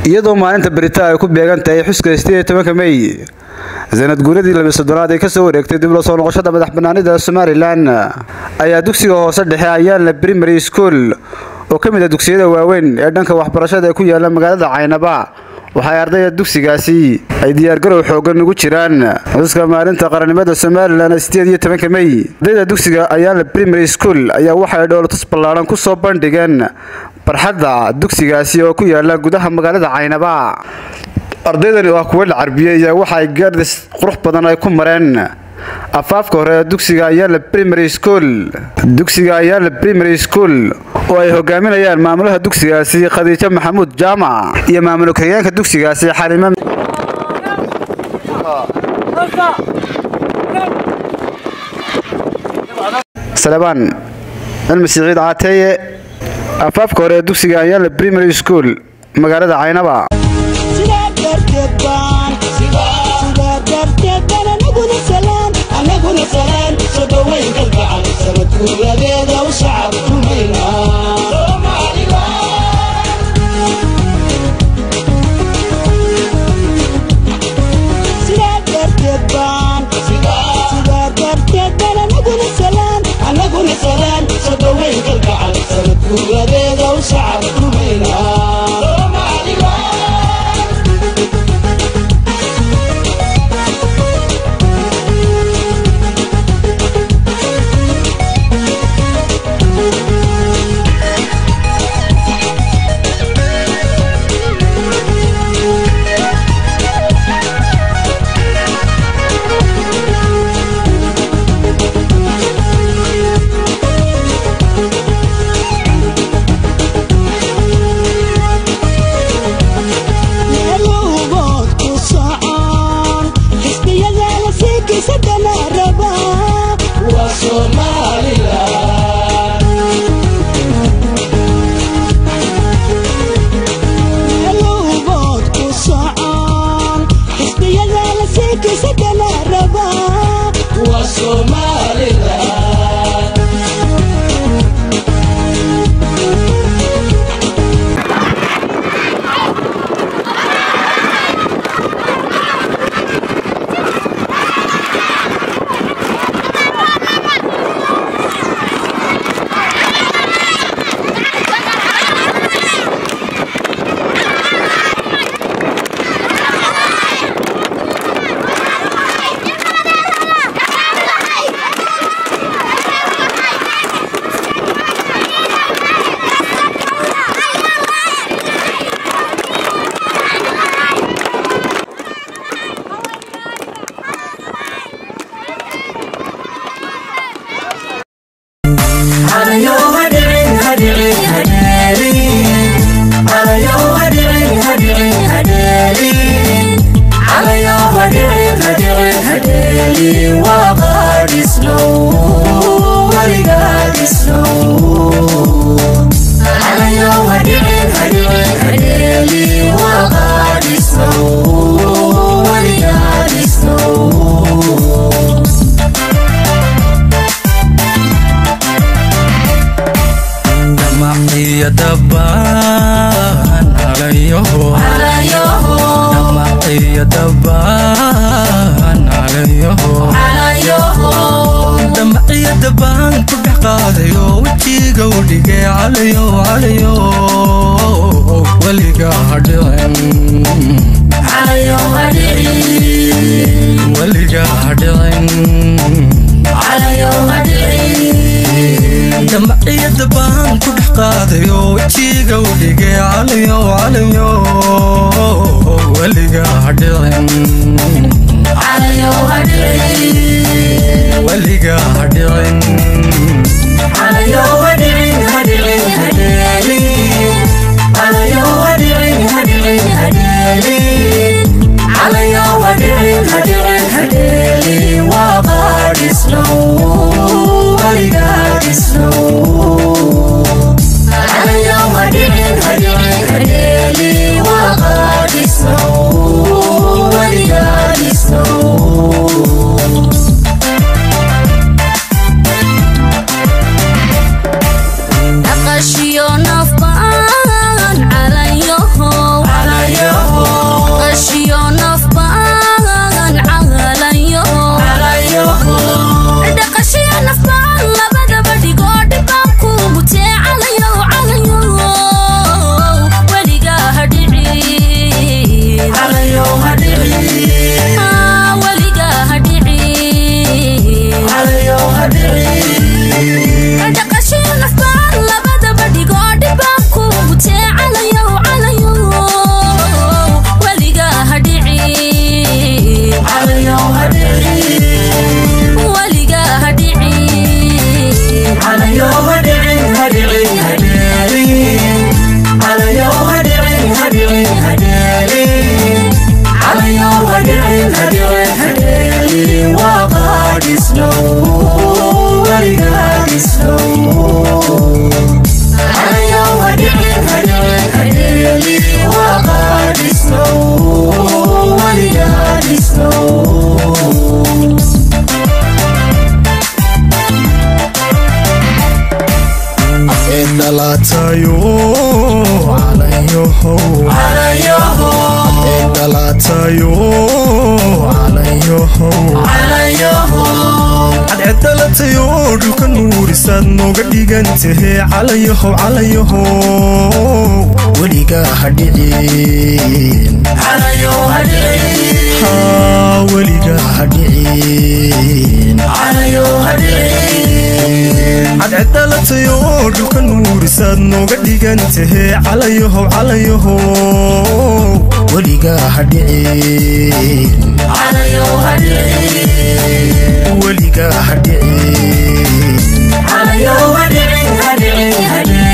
iyadoo maalinta berita ay ku beegan tahay xuska 18 May sanad guuradii 20 ay ka soo wareegtay dib loo soo noqoshada madaxbannaanida Somaliland ayaa dugsiga hoose dhexe Ayala Primary School oo kamid ah dugsiyada waaweyn ee dhanka waxbarashada ku yaala magaalada Caynaba waxay ardayda dugsigaasi ay diyaar garow xoogan ugu jiraan xuska maalinta qaranimada Somaliland 18 May ardayda dugsiga Ayala Primary School ayaa waxay dowladda ballaaran ku soo bandhigeen farxadda dugsigaasi oo ku yaala gudaha magaalada Caynaba ardaydani waa kuwa Carabiyeed waxa ay gaardis qurux badan ay ku mareen afaafka hore dugsiga Ayala Primary School oo ay hogaaminayaan maamulaha dugsigaasi Khadiija Maxamuud Jaamac iyo maamulka hoggaanka dugsigaasi Xalima Salaban المسيعيد عاتية أفاف كوريا دوكسي أيال بريمري سكول مقالة عينبا Nafban, alayo, عليهم وليقا هدعين وليقا هدعين عد عدالة يور كنور ساد نوغا ديغانته عليهم وليقا هدعين وليقا هدعين